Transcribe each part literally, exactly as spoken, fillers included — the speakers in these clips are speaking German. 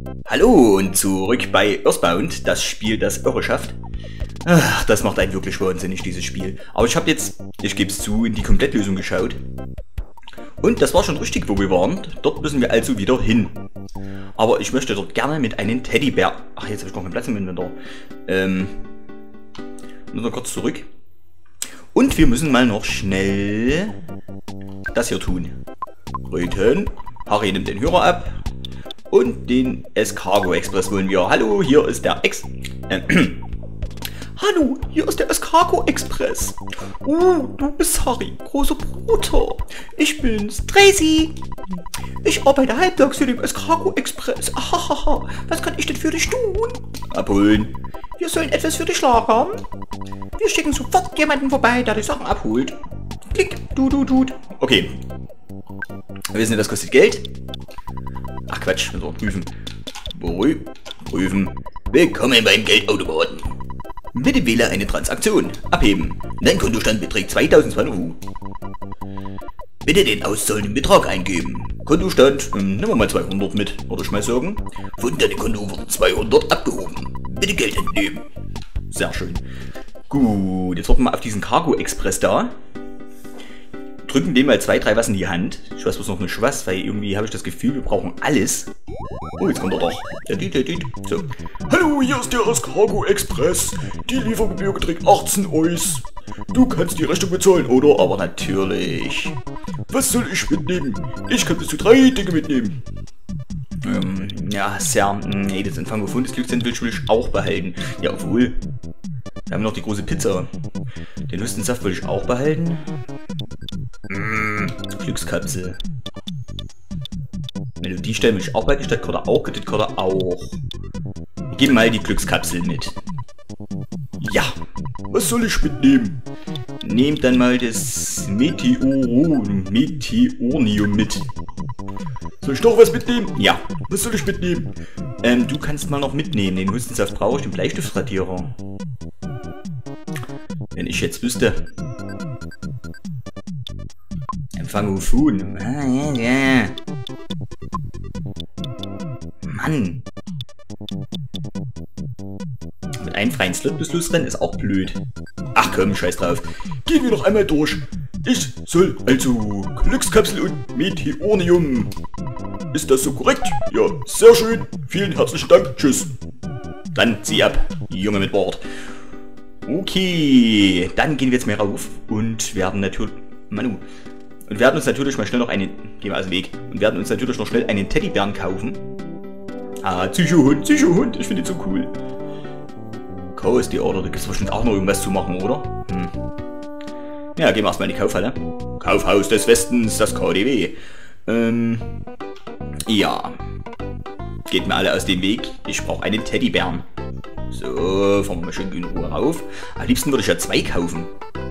Hallo und zurück bei Earthbound, das Spiel, das Irre schafft. Ach, das macht einen wirklich wahnsinnig, dieses Spiel. Aber ich habe jetzt, ich gebe es zu, in die Komplettlösung geschaut. Und das war schon richtig, wo wir waren. Dort müssen wir also wieder hin. Aber ich möchte dort gerne mit einem Teddybär... Ach, jetzt habe ich noch keinen Platz im Inventar. Ähm... Müssen wir kurz zurück. Und wir müssen mal noch schnell das hier tun. Röten. Harry nimmt den Hörer ab. Und den Escargo Express wollen wir. Hallo, hier ist der Ex... Äh, Hallo, hier ist der Escargo Express. Oh, du bist Harry, großer Bruder. Ich bin's, Tracy. Ich arbeite halbtags für den Escargo Express. Ahaha, was kann ich denn für dich tun? Abholen. Wir sollen etwas für dich lagern. Wir schicken sofort jemanden vorbei, der die Sachen abholt. Klick, du, du, du. Okay. Wir wissen, das kostet Geld. Ach Quatsch, müssen wir prüfen. Prü prüfen. Willkommen beim Geldautomaten. Bitte wähle eine Transaktion. Abheben. Dein Kontostand beträgt zweitausendzweihundert U. Bitte den auszahlenden Betrag eingeben. Kontostand, ähm, nehmen wir mal zweihundert mit, würde ich mal sagen. Von deinem Konto wurden zweihundert abgehoben. Bitte Geld entnehmen. Sehr schön. Gut, jetzt warten wir mal auf diesen Cargo Express da. Drücken dem mal zwei, drei was in die Hand. Ich weiß bloß noch nicht was, weil irgendwie habe ich das Gefühl, wir brauchen alles. Oh, jetzt kommt er doch. So. Hallo, hier ist der Escargo Express. Die Liefergebühr beträgt achtzehn Eus. Du kannst die Rechnung bezahlen, oder? Aber natürlich. Was soll ich mitnehmen? Ich kann bis zu drei Dinge mitnehmen. Ähm, ja, sehr. Nee, das Empfang gefundenes Glückssandwich will ich auch behalten. Ja, obwohl. Wir haben noch die große Pizza. Den Hustensaft will ich auch behalten. Mmh, Glückskapsel. Melodiestellen will ich auch behalten. Stadtkarte auch, Kreditkarte auch. Wir geben mal die Glückskapsel mit. Ja, was soll ich mitnehmen? Nehmt dann mal das Meteor Meteornium mit. Soll ich noch was mitnehmen? Ja. Was soll ich mitnehmen? Ähm, du kannst mal noch mitnehmen. Den Hustensaft brauche ich, den Bleistiftradierer. Wenn ich jetzt wüsste. Empfang Ufun. Ah, ja, ja. Mann. Mit einem freien Slot bis losrennen ist auch blöd. Ach komm, scheiß drauf. Gehen wir noch einmal durch. Ich soll also Glückskapsel und Meteornium. Ist das so korrekt? Ja, sehr schön. Vielen herzlichen Dank. Tschüss. Dann zieh ab, Junge mit Bord. Okay, dann gehen wir jetzt mal rauf und werden natürlich... Manu. Und werden uns natürlich mal schnell noch einen... Gehen wir aus dem Weg. Und werden uns natürlich noch schnell einen Teddybären kaufen. Ah, Psychohund, Psychohund. Ich finde die so cool. Chaos die Order. Da gibt es bestimmt auch noch irgendwas zu machen, oder? Hm. Ja, gehen wir erstmal in die Kaufhalle. Kaufhaus des Westens, das K D W. Ähm... Ja. Geht mir alle aus dem Weg. Ich brauche einen Teddybären. So, fahren wir mal schön in Ruhe rauf. Am liebsten würde ich ja zwei kaufen.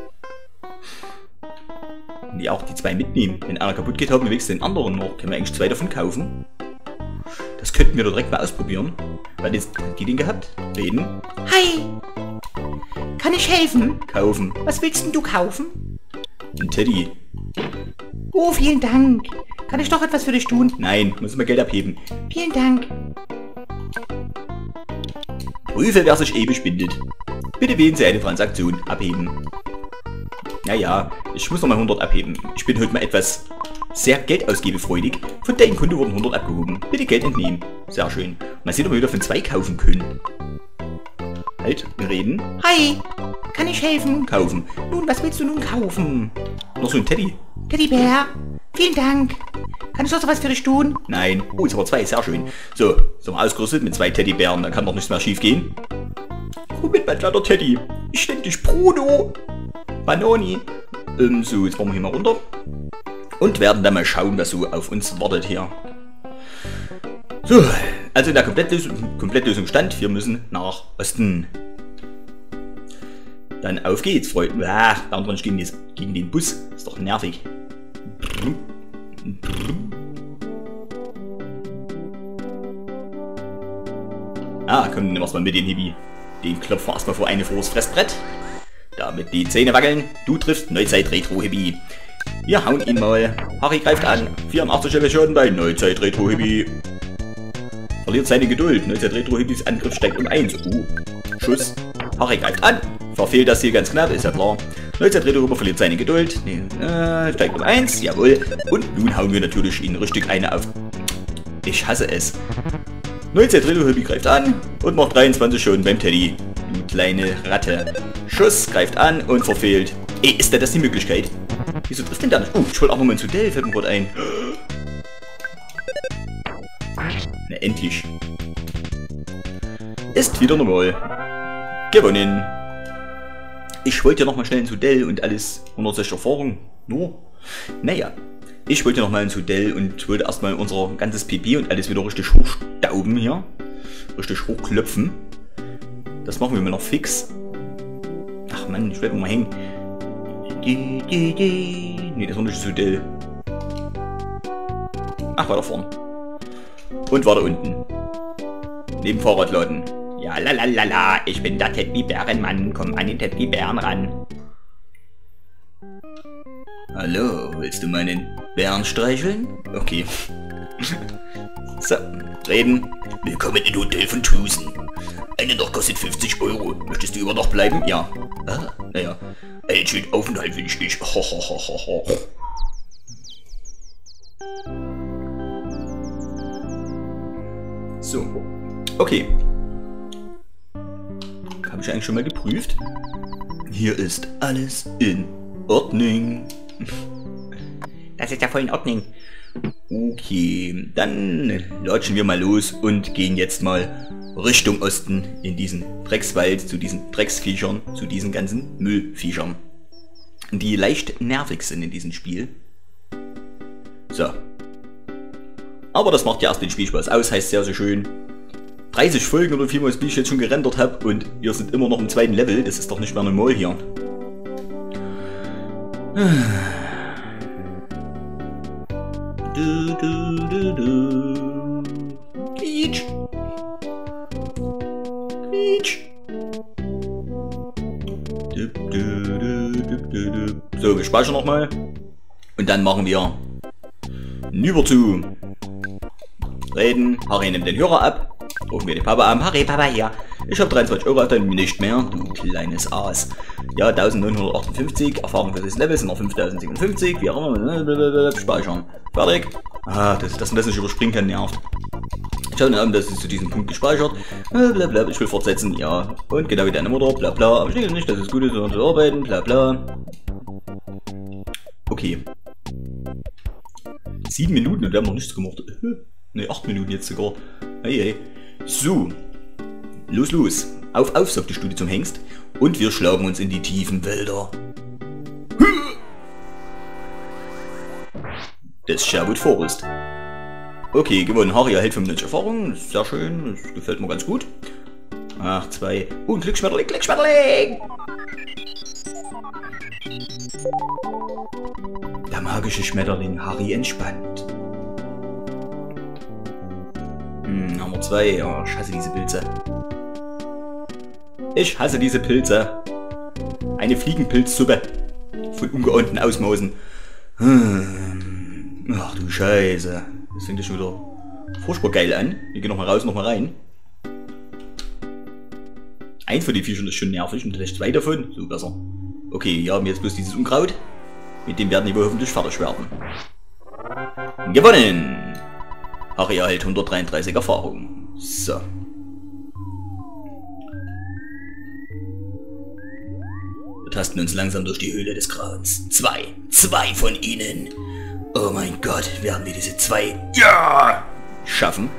Und die auch die zwei mitnehmen. Wenn einer kaputt geht, haben wir wenigstens den anderen noch. Können wir eigentlich zwei davon kaufen? Das könnten wir doch direkt mal ausprobieren. Wer hat jetzt die den gehabt? Reden. Hi! Kann ich helfen? Kaufen. Was willst denn du kaufen? Ein Teddy. Oh, vielen Dank. Kann ich doch etwas für dich tun? Nein, müssen wir Geld abheben. Vielen Dank. Prüfe, wer sich ewig bindet. Bitte wählen Sie eine Transaktion. Abheben. Naja, ich muss noch mal hundert abheben. Ich bin heute mal etwas sehr geldausgebefreudig. Von deinem Konto wurden hundert abgehoben. Bitte Geld entnehmen. Sehr schön. Mal sehen, ob wir wieder von zwei kaufen können. Halt, wir reden. Hi, kann ich helfen? Kaufen. Nun, was willst du nun kaufen? Noch so ein Teddy. Teddybär. Vielen Dank. Kann ich noch so was für dich tun? Nein. Oh, jetzt haben wir zwei. Sehr schön. So, sind wir ausgerüstet mit zwei Teddybären. Dann kann doch nichts mehr schief gehen. Komm mit, mein kleiner Teddy. Ich nenne dich Bruno. Banoni. Ähm, so, jetzt fahren wir hier mal runter. Und werden dann mal schauen, was so auf uns wartet hier. So, also in der Komplettlösung, Komplettlösung stand, wir müssen nach Osten. Dann auf geht's, Freunde. Ah, da unten stehen die gegen den Bus. Ist doch nervig. Ah, komm, nimm erstmal mit den Hibi. Den klopfen wir erstmal vor eine vors Fressbrett. Damit die Zähne wackeln. Du triffst Neuzeit Retro Hibi. Wir hauen ihn mal. Harry greift an. vierundachtzig Emissionen bei Neuzeit Retro Hibi. verliert seine Geduld. Neuzeit Retro Hippies Angriff steigt um eins. Uh, Schuss. Harry greift an. Verfehlt das hier ganz knapp, ist ja klar. Neuzeit Retro Hipper verliert seine Geduld. Nee, äh, steigt um eins. Jawohl. Und nun hauen wir natürlich ihn richtig eine auf. Ich hasse es. Neuzeit Retro Hippie greift an und macht dreiundzwanzig Schoten beim Teddy. Du kleine Ratte. Schuss greift an und verfehlt. Ey, ist da das die Möglichkeit? Wieso trifft denn da nicht? Oh, ich wollte auch nochmal ein Sudell, fällt mir gerade ein. Na, endlich. Ist wieder normal. Gewonnen. Ich wollte ja nochmal schnell ein Sudell und alles hundertsechzig Erfahrung. Nur. Naja. Ich wollte nochmal ein Sudell und wollte erstmal unser ganzes P P und alles wieder richtig hochstauben hier. Richtig hochklopfen. Das machen wir mal noch fix. Ach man, ich bleib mal hängen. Ne, das war nicht Sudell. Ach, weiter vorn. Und weiter unten. Neben Fahrradladen. Ja, lalalala, ich bin der Teddybärenmann. Komm an den Teddybären ran. Hallo, willst du meinen Bären streicheln? Okay. So, reden. Willkommen in Hotel von Tusen. Eine Nacht kostet fünfzig Euro. Möchtest du über Nacht bleiben? Ja. Ah, naja. Einen schönen Aufenthalt will ich nicht. Ho, ho, ho, ho, ho. So. Okay. Habe ich eigentlich schon mal geprüft? Hier ist alles in Ordnung. Das ist ja voll in Ordnung. Okay, dann latschen wir mal los und gehen jetzt mal Richtung Osten in diesen Dreckswald, zu diesen Drecksviechern, zu diesen ganzen Müllviechern, die leicht nervig sind in diesem Spiel. So. Aber das macht ja erst den Spielspaß aus, heißt ja so schön. dreißig Folgen oder wie viel ich jetzt schon gerendert habe und wir sind immer noch im zweiten Level, das ist doch nicht mehr normal hier. Du, du, du, du. Quietsch. Quietsch. Du, du, du, du, du, du. So, wir speichern nochmal. Und dann machen wir Nüber zu. Reden. Harry nimmt den Hörer ab. Rufen wir den Papa an. Harry, Papa hier. Ich habe dreiundzwanzig Euro auf deinem nicht mehr, du kleines Aas. Ja, neunzehnhundertachtundfünfzig. Erfahrung für das Level sind noch fünftausendsiebenundfünfzig. Wie auch immer. Speichern. Fertig. Ah, das, dass man das nicht überspringen kann, nervt. Ich habe an, dass es zu diesem Punkt gespeichert. Blablabla. Ich will fortsetzen. Ja. Und genau wie deine Mutter. Bla bla. Aber ich denke nicht, dass es gut ist, um zu arbeiten. Bla bla. Okay. Sieben Minuten und wir haben noch nichts gemacht. Ne, acht Minuten jetzt sogar. Hey, hey. So. Los, los. Auf, auf, sagt die Studie zum Hengst. Und wir schlagen uns in die tiefen Wälder des Sherwood Forest. Okay, gewonnen. Harry erhält fünfundneunzig Erfahrung. Sehr schön. Das gefällt mir ganz gut. Ach, zwei. Oh, ein Glücksschmetterling, Glücksschmetterling! Der magische Schmetterling. Harry entspannt. Hm, Nummer zwei. Oh, ich hasse diese Pilze. Ich hasse diese Pilze. Eine Fliegenpilzsuppe. Von ungeahnten Ausmaßen. Hm. Ach du Scheiße. Das fängt ja schon wieder furchtbar geil an. Wir gehen nochmal raus, nochmal rein. Eins von den Viechern ist schon nervig und vielleicht zwei davon. So besser. Okay, wir haben jetzt bloß dieses Unkraut. Mit dem werden wir hoffentlich fertig werden. Gewonnen! Harry erhält hundertdreiunddreißig Erfahrung. So. Wir tasten uns langsam durch die Höhle des Grauens. Zwei. Zwei von ihnen. Oh mein Gott, werden wir diese zwei ja schaffen?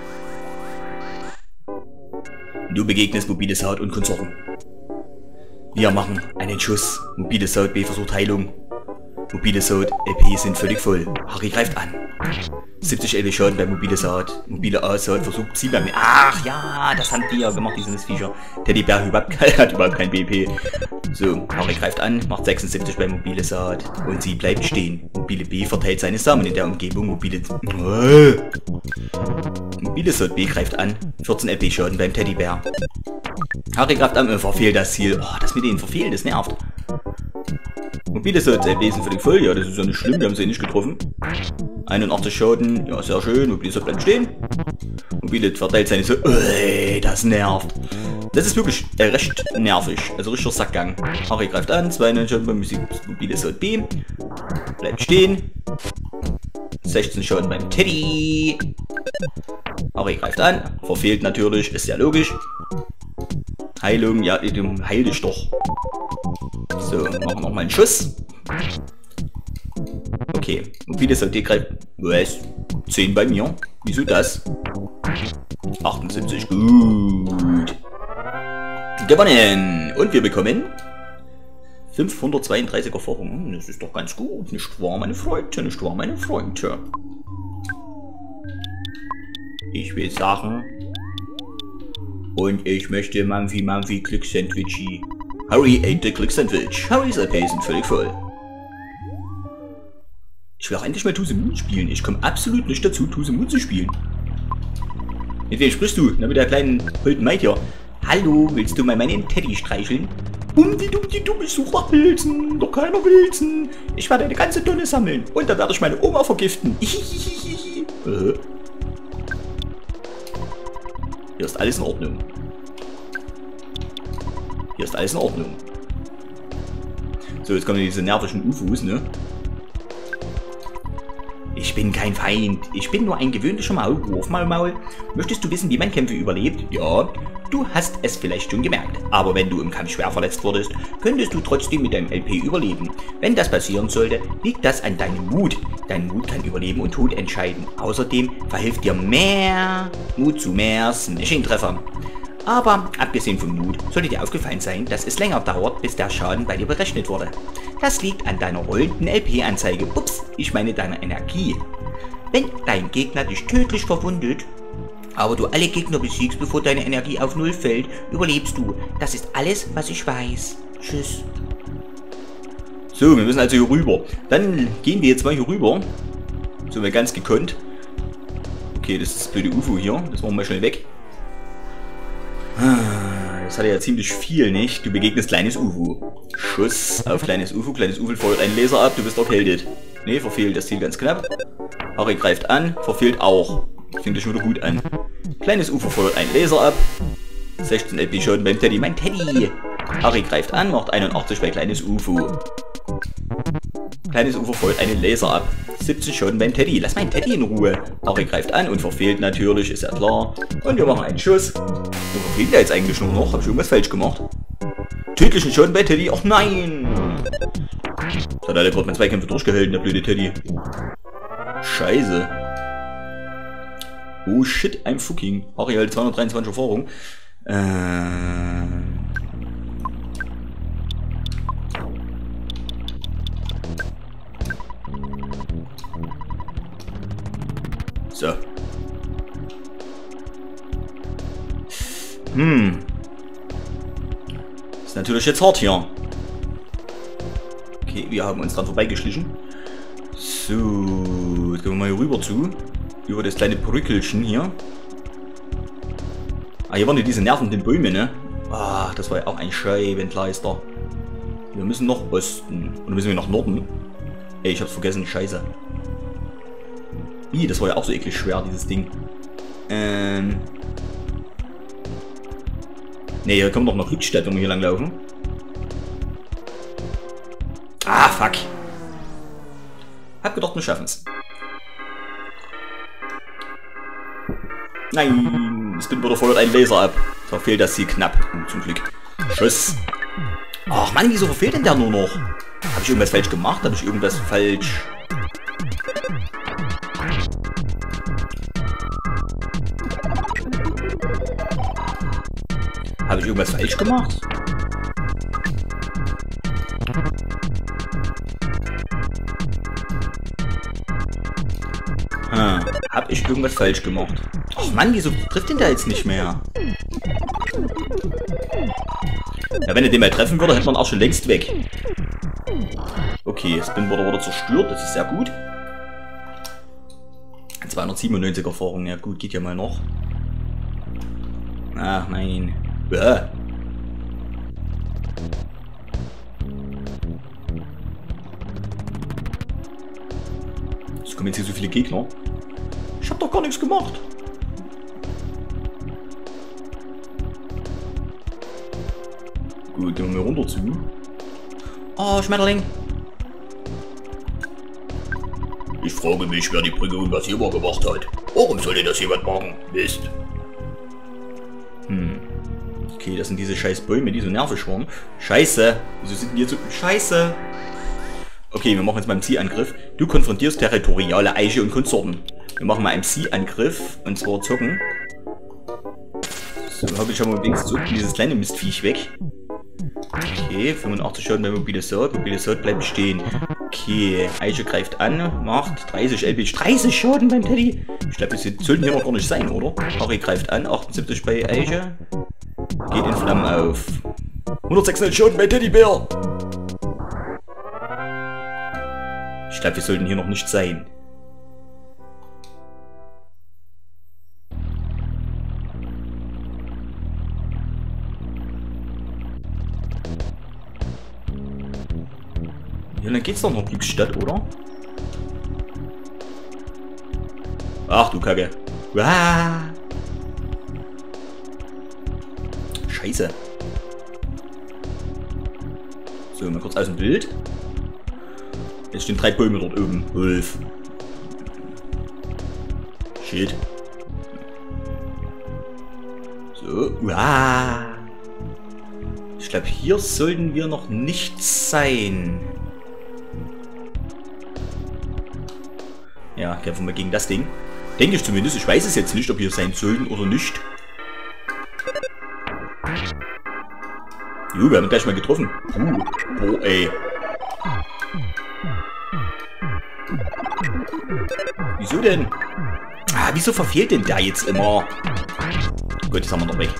Du begegnest Mobile Saut und Konsorten. Wir machen einen Schuss. Mobile Saut B versucht Heilung. Mobile Saut L P sind völlig voll. Harry greift an. siebzig L P Schaden bei Mobile Saut. Mobile A Saut versucht sie bei mir. Ach ja, das haben die ja gemacht, dieses Viecher. Teddybär hat überhaupt kein B P. So, Harry greift an, macht sechsundsiebzig bei Mobile Saat und sie bleibt stehen. Mobile B verteilt seine Samen in der Umgebung. Mobile... Oh. Mobile Saat B greift an, vierzehn L P Schaden beim Teddybär. Harry greift an und verfehlt das Ziel. Oh, das mit denen verfehlen, das nervt. Mobile Saat L P sind völlig voll, ja, das ist ja nicht schlimm, wir haben sie nicht getroffen. einundachtzig Schaden, ja, sehr schön. Mobile Saat bleibt stehen. Mobile verteilt seine so. Ui, das nervt. Das ist wirklich äh, recht nervig. Also richtiger Sackgang. Harry greift an. zwei Schaden beim Musik. Mobile Sold B. Bleibt stehen. sechzehn Schaden beim Teddy. Harry greift an. Verfehlt natürlich. Ist ja logisch. Heilung. Ja, du heil dich doch. So, machen wir nochmal einen Schuss. Okay. Mobile Sold D greift. Was? zehn bei mir. Wieso das? achtundsiebzig. Gut. Gewonnen. Und wir bekommen fünfhundertzweiunddreißig Erfahrung. Das ist doch ganz gut. Nicht wahr, meine Freunde? Nicht wahr, meine Freunde? Ich will sagen. Und ich möchte Mampfi Mampfi Glückssandwichi. Harry ate the Glückssandwich. Harrys A P sind völlig voll. Ich will auch endlich mal To The Moon spielen. Ich komme absolut nicht dazu, To The Moon zu spielen. Mit wem sprichst du? Na, mit der kleinen Holden Maid hier. Hallo, willst du mal meinen Teddy streicheln? Um die dumm, die dumm, ich suche nach Pilzen. Doch keiner Pilzen. Ich werde eine ganze Tonne sammeln. Und dann werde ich meine Oma vergiften. äh. Hier ist alles in Ordnung. Hier ist alles in Ordnung. So, jetzt kommen diese nervischen U F Os, ne? Ich bin kein Feind. Ich bin nur ein gewöhnlicher Maulwurf. Maul, Maul. Möchtest du wissen, wie man Kämpfe überlebt? Ja. Du hast es vielleicht schon gemerkt. Aber wenn du im Kampf schwer verletzt wurdest, könntest du trotzdem mit deinem L P überleben. Wenn das passieren sollte, liegt das an deinem Mut. Dein Mut kann über Leben und Tod entscheiden. Außerdem verhilft dir mehr Mut zu mehr Smashing-Treffern. Aber abgesehen vom Mut sollte dir aufgefallen sein, dass es länger dauert, bis der Schaden bei dir berechnet wurde. Das liegt an deiner rollenden L P-Anzeige. Ups, ich meine deiner Energie. Wenn dein Gegner dich tödlich verwundet, aber du alle Gegner besiegst, bevor deine Energie auf Null fällt, überlebst du. Das ist alles, was ich weiß. Tschüss. So, wir müssen also hier rüber. Dann gehen wir jetzt mal hier rüber. So, wir ganz gekonnt. Okay, das ist das blöde U F O hier. Das machen wir mal schnell weg. Das hat ja ziemlich viel, nicht? Du begegnest kleines U F O. Schuss auf kleines U F O. Kleines U F O feuert einen Laser ab. Du bist erkältet. Ne, verfehlt das Ziel ganz knapp. Harry greift an. Verfehlt auch. Fängt schon wieder gut an. Kleines U F O feuert einen Laser ab. sechzehn L P Schaden beim Teddy. Mein Teddy! Harry greift an. Macht einundachtzig bei kleines U F O. Kleines U F O feuert einen Laser ab. siebzig Schaden beim Teddy. Lass meinen Teddy in Ruhe. Harry greift an und verfehlt natürlich, ist ja klar. Und wir machen einen Schuss. Wo verfehlt der jetzt eigentlich nur noch? Hab ich irgendwas falsch gemacht? Tödlichen Schaden bei Teddy. Ach nein! Das hat alle gerade mal zwei Kämpfe durchgehalten, der blöde Teddy. Scheiße. Oh shit, I'm fucking. Harry halt zweihundertdreiundzwanzig Erfahrung. Äh... So. Hm. Ist natürlich jetzt hart hier. Okay, wir haben uns dran vorbeigeschlichen. So, jetzt gehen wir mal hier rüber zu. Über das kleine Brückelchen hier. Ah, hier waren ja diese nervenden Bäume, ne? Ach, das war ja auch ein Scheibenkleister. Wir müssen nach Osten. Oder müssen wir nach Norden? Ey, ich hab's vergessen, scheiße. Ih, das war ja auch so eklig schwer, dieses Ding. Ähm. Ne, hier kommen noch nach Rückstadt, wenn wir hier lang laufen. Ah, fuck. Hab gedacht, wir schaffen's. Nein, Spinboarder feuert einen Laser ab. Verfehlt das Ziel knapp. Uh, zum Glück. Schuss. Ach Mann, wieso verfehlt denn der nur noch? Habe ich irgendwas falsch gemacht? Habe ich irgendwas falsch... Habe ich irgendwas falsch gemacht? Hm, hab ich irgendwas falsch gemacht? Ach Mann, wieso trifft den da jetzt nicht mehr? Ja, wenn er den mal treffen würde, hätte man auch schon längst weg. Okay, Spinboarder wurde zerstört, das ist sehr gut. zweihundertsiebenundneunzig Erfahrung, ja gut, geht ja mal noch. Ach nein. Bäh. Es kommen jetzt hier so viele Gegner. Ich hab doch gar nichts gemacht. Gut, gehen wir mal runter zu. Oh, Schmetterling. Ich frage mich, wer die Brücke unpassierbar gemacht hat. Warum sollte das jemand machen? Mist. Hm. Okay, das sind diese scheiß Bäume, die so nervig waren. Scheiße. Wieso sind denn hier so... Scheiße. Okay, wir machen jetzt mal einen Zielangriff. Du konfrontierst territoriale Eiche und Konsorten. Wir machen mal einen Zielangriff. Und zwar zocken. So, habe ich schon mal wenigstens so dieses kleine Mistviech weg. Okay, fünfundachtzig Schaden bei Mobile Sword. Mobile Sword bleibt stehen. Okay, Eiche greift an, macht dreißig L P. dreißig Schaden beim Teddy. Ich glaube, das sollten hier noch gar nicht sein, oder? Harry greift an, achtundsiebzig bei Eiche. Geht in Flammen auf. hundertsechsundneunzig Schaden bei Teddybär. Ich glaube, wir sollten hier noch nicht sein. Ja, dann geht's doch noch Glücksstadt, oder? Ach du Kacke. Ah. Scheiße. So, mal kurz aus dem Bild. Jetzt stehen drei Bäume dort oben. Wolf. Shit. So. Ah. Ich glaube, hier sollten wir noch nicht sein. Ja, kämpfen wir gegen das Ding. Denke ich zumindest. Ich weiß es jetzt nicht, ob wir sein sollten oder nicht. Jo, wir haben ihn gleich mal getroffen. Puh. Boah, ey. Wieso denn? Ah, wieso verfehlt denn der jetzt immer? Gut, jetzt haben wir noch weg.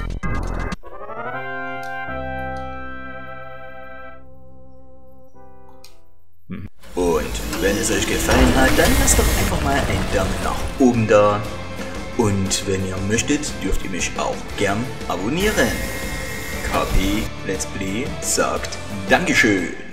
Und wenn es euch gefallen hat, dann lasst doch einfach mal einen Daumen nach oben da. Und wenn ihr möchtet, dürft ihr mich auch gern abonnieren. K P Let's Play sagt Dankeschön.